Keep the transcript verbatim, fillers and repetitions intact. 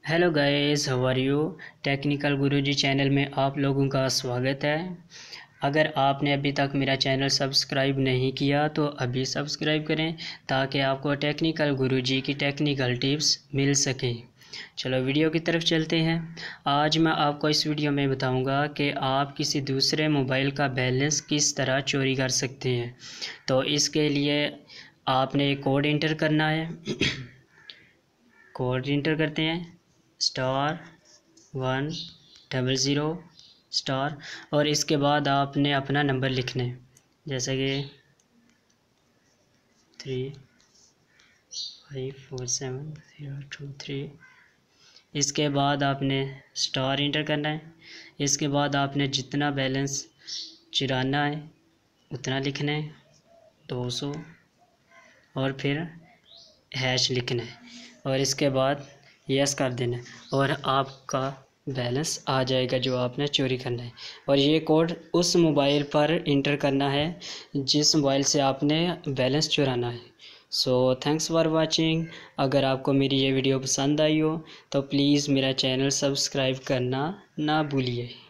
Hello guys, how are you. Technical Guruji channel में आप लोगों का स्वागत है। अगर आपने अभी तक मेरा चैनल सब्सक्राइब नहीं किया तो अभी सब्सक्राइब करें ताकि आपको टेक्निकल गुरुजी की टेक्निकल टिप्स मिल सकें। चलो वीडियो की तरफ चलते हैं। आज मैं आपको इस वीडियो में बताऊंगा कि आप किसी दूसरे मोबाइल का बैलेंस किस तरह चोरी कर सकते हैं। तो इसके लिए आपने एक कोड इंटर करना है। कोड इंटर करते हैं star one double zero star, और इसके बाद आपने अपना नंबर लिखना है, जैसे कि three five four seven zero two three. इसके बाद आपने स्टार इंटर करना है। इसके बाद आपने जितना बैलेंस चुराना है उतना लिखना है, दो सौ, और फिर हैश लिखना है और इसके बाद यस कर देना है और आपका बैलेंस आ जाएगा जो आपने चोरी करना है। और ये कोड उस मोबाइल पर इंटर करना है जिस मोबाइल से आपने बैलेंस चुराना है। So thanks for watching. अगर आपको मेरी ये वीडियो पसंद आई हो तो प्लीज़ मेरा चैनल सब्सक्राइब करना ना भूलिए।